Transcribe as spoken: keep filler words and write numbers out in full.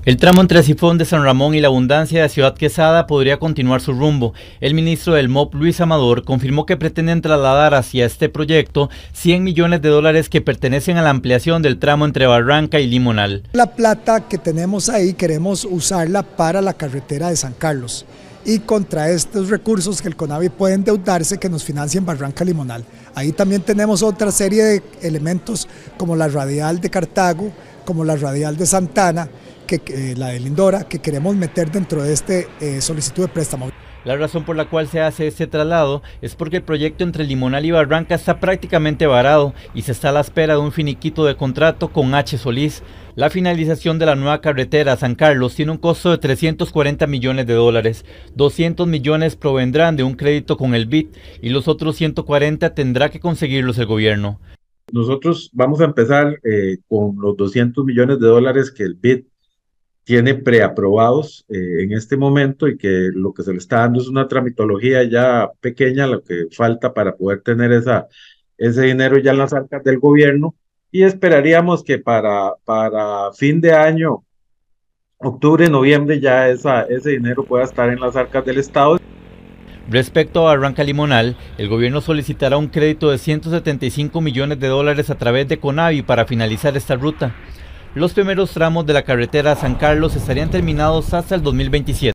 El tramo entre Sifón de San Ramón y La Abundancia de Ciudad Quesada podría continuar su rumbo. El ministro del M O P, Luis Amador, confirmó que pretenden trasladar hacia este proyecto cien millones de dólares que pertenecen a la ampliación del tramo entre Barranca y Limonal. La plata que tenemos ahí queremos usarla para la carretera de San Carlos y contra estos recursos que el CONAVI puede endeudarse que nos financien Barranca Limonal. Ahí también tenemos otra serie de elementos como la radial de Cartago, como la radial de Santana, que, eh, la de Lindora, que queremos meter dentro de este eh, solicitud de préstamo. La razón por la cual se hace este traslado es porque el proyecto entre Limonal y Barranca está prácticamente varado y se está a la espera de un finiquito de contrato con H. Solís. La finalización de la nueva carretera a San Carlos tiene un costo de trescientos cuarenta millones de dólares. doscientos millones provendrán de un crédito con el B I D y los otros ciento cuarenta tendrá que conseguirlos el gobierno. Nosotros vamos a empezar eh, con los doscientos millones de dólares que el B I D tiene preaprobados eh, en este momento y que lo que se le está dando es una tramitología ya pequeña, lo que falta para poder tener esa, ese dinero ya en las arcas del gobierno, y esperaríamos que para, para fin de año, octubre, noviembre, ya esa, ese dinero pueda estar en las arcas del Estado. Respecto a Barranca Limonal, el gobierno solicitará un crédito de ciento setenta y cinco millones de dólares a través de CONAVI para finalizar esta ruta. Los primeros tramos de la carretera a San Carlos estarían terminados hasta el dos mil veintisiete.